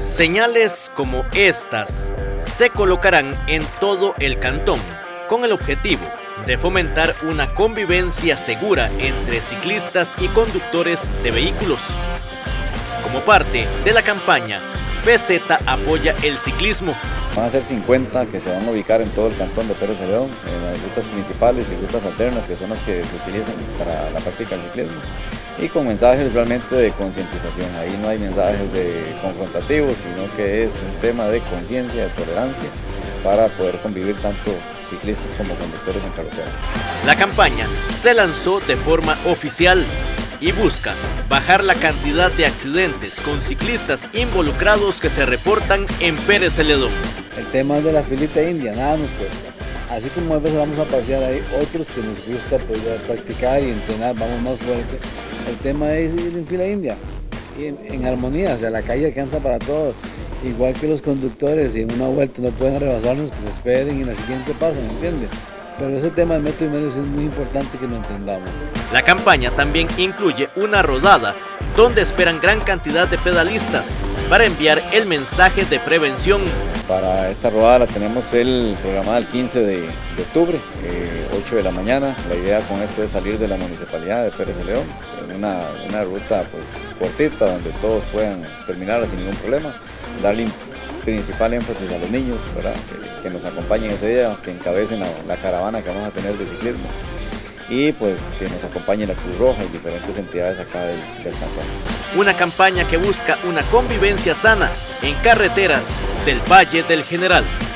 Señales como estas se colocarán en todo el cantón con el objetivo de fomentar una convivencia segura entre ciclistas y conductores de vehículos. Como parte de la campaña, PZ apoya el ciclismo. Van a ser 50 que se van a ubicar en todo el cantón de Pérez Celedón, en las rutas principales y rutas alternas, que son las que se utilizan para la práctica del ciclismo, y con mensajes realmente de concientización. Ahí no hay mensajes confrontativos, sino que es un tema de conciencia, de tolerancia, para poder convivir tanto ciclistas como conductores en carretera. La campaña se lanzó de forma oficial y busca bajar la cantidad de accidentes con ciclistas involucrados que se reportan en Pérez Celedón. El tema de la filita india, nada nos cuesta. Así como a veces vamos a pasear, hay otros que nos gusta poder practicar y entrenar, vamos más fuerte. El tema es ir en fila india, y en armonía, o sea, la calle alcanza para todos. Igual que los conductores, si en una vuelta no pueden rebasarnos, que se esperen y en la siguiente pasan, ¿entiendes? Pero ese tema del 1,5 metros es muy importante que lo entendamos. La campaña también incluye una rodada donde esperan gran cantidad de pedalistas para enviar el mensaje de prevención. Para esta rodada la tenemos programada el 15 de octubre, 8 de la mañana. La idea con esto es salir de la municipalidad de Pérez Celedón, en una ruta pues cortita donde todos puedan terminarla sin ningún problema. Darle principal énfasis a los niños, ¿verdad? Que nos acompañen ese día, que encabecen la caravana que vamos a tener de ciclismo, y pues que nos acompañe la Cruz Roja y diferentes entidades acá del cantón. Una campaña que busca una convivencia sana en carreteras del Valle del General.